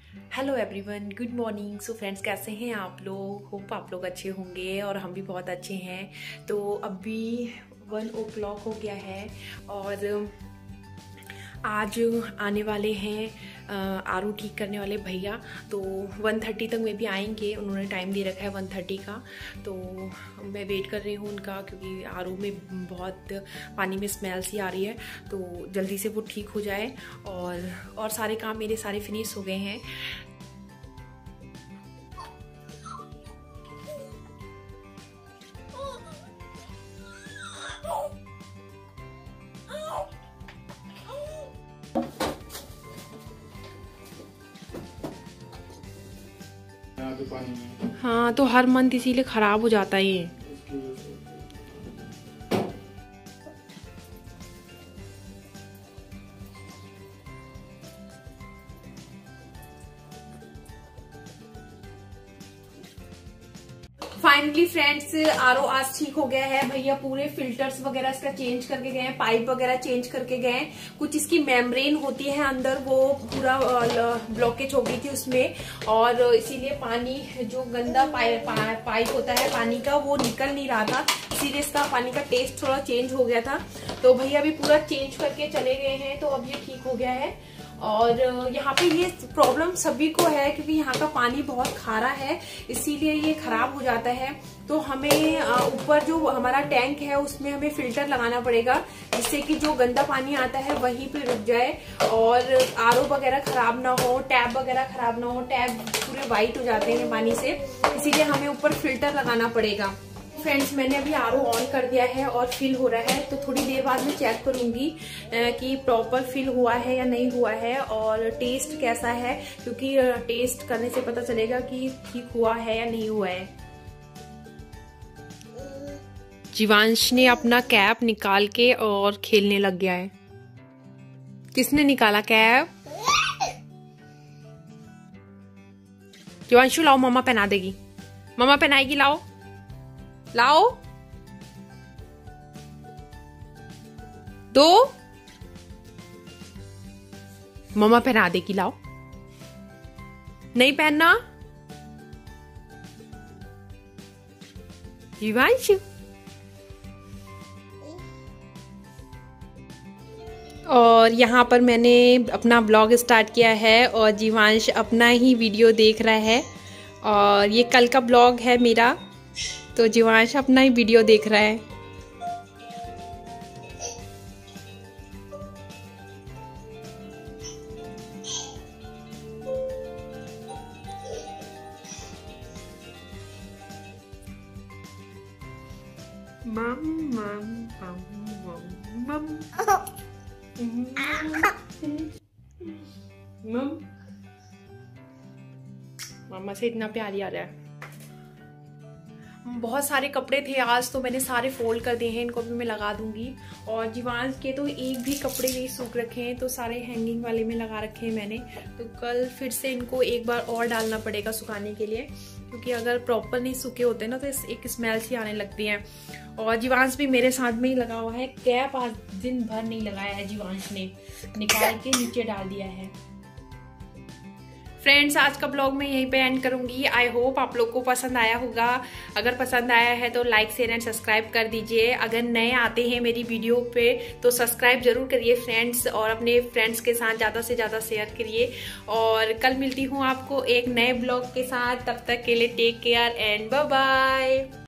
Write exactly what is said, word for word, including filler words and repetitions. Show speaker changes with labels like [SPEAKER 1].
[SPEAKER 1] Hello everyone, good morning. So friends, कैसे हैं आप लोग? होप आप लोग अच्छे होंगे और हम भी बहुत अच्छे हैं। तो अभी वन ओ क्लॉक हो गया है और आज आने वाले हैं आरू ठीक करने वाले भैया। तो वन थर्टी तक में भी आएंगे, उन्होंने टाइम दे रखा है वन थर्टी का। तो मैं वेट कर रही हूँ उनका, क्योंकि आरू में बहुत पानी में स्मेल सी आ रही है, तो जल्दी से वो ठीक हो जाए। और और सारे काम मेरे सारे फिनिश हो गए हैं। हाँ, तो हर मंथ इसीलिए खराब हो जाता है ये। फाइनली फ्रेंड्स, आरओ आज ठीक हो गया है। भैया पूरे फिल्टर्स वगैरह इसका चेंज करके गए हैं, पाइप वगैरह चेंज करके गए हैं। कुछ इसकी मेम्ब्रेन होती है अंदर, वो पूरा ब्लॉकेज हो गई थी उसमें, और इसीलिए पानी जो गंदा पाइप पा, पाइप होता है पानी का, वो निकल नहीं रहा था। इसीलिए इसका पानी का टेस्ट थोड़ा चेंज हो गया था। तो भैया अभी पूरा चेंज करके चले गए हैं, तो अब ये ठीक हो गया है। और यहाँ पे ये प्रॉब्लम सभी को है, क्योंकि यहाँ का पानी बहुत खारा है, इसीलिए ये खराब हो जाता है। तो हमें ऊपर जो हमारा टैंक है उसमें हमें फिल्टर लगाना पड़ेगा, जिससे कि जो गंदा पानी आता है वहीं पे रुक जाए और आरओ वगैरह खराब ना हो, टैप वगैरह खराब ना हो। टैप पूरे वाइट हो जाते हैं पानी से, इसीलिए हमें ऊपर फिल्टर लगाना पड़ेगा। फ्रेंड्स, मैंने अभी आरओ ऑन कर दिया है और फिल हो रहा है, तो थोड़ी देर बाद मैं चेक करूंगी कि प्रॉपर फिल हुआ है या नहीं हुआ है और टेस्ट कैसा है, क्योंकि टेस्ट करने से पता चलेगा कि ठीक हुआ है या नहीं हुआ है। जीवांश ने अपना कैप निकाल के और खेलने लग गया है। किसने निकाला कैप? जीवांशु, लाओ, मम्मा पहना देगी, मम्मा पहनाएगी, लाओ लाओ दो, मम्मा पहना देगी, लाओ। नहीं पहनना जीवांशु। और यहाँ पर मैंने अपना ब्लॉग स्टार्ट किया है और जीवांश अपना ही वीडियो देख रहा है। और ये कल का ब्लॉग है मेरा, तो जीवांश अपना ही वीडियो देख रहा है। मम मम मम मम मम मम्मा से इतना प्यार आ रहा है। बहुत सारे कपड़े थे आज, तो मैंने सारे फोल्ड कर दिए हैं, इनको भी मैं लगा दूंगी। और जीवांश के तो एक भी कपड़े नहीं सूख रखे हैं, तो सारे हैंगिंग वाले में लगा रखे हैं मैंने। तो कल फिर से इनको एक बार और डालना पड़ेगा सुखाने के लिए, क्योंकि अगर प्रॉपर नहीं सूखे होते ना तो एक स्मेल सी आने लगती है। और जीवांश भी मेरे साथ में ही लगा हुआ है। कैप आज दिन भर नहीं लगाया है जीवांश ने, निकाल के नीचे डाल दिया है। फ्रेंड्स, आज का ब्लॉग मैं यहीं पे एंड करूंगी। आई होप आप लोग को पसंद आया होगा। अगर पसंद आया है तो लाइक शेयर एंड सब्सक्राइब कर दीजिए। अगर नए आते हैं मेरी वीडियो पे तो सब्सक्राइब जरूर करिए फ्रेंड्स, और अपने फ्रेंड्स के साथ ज़्यादा से ज़्यादा शेयर करिए। और कल मिलती हूँ आपको एक नए ब्लॉग के साथ, तब तक के लिए take care and bye bye.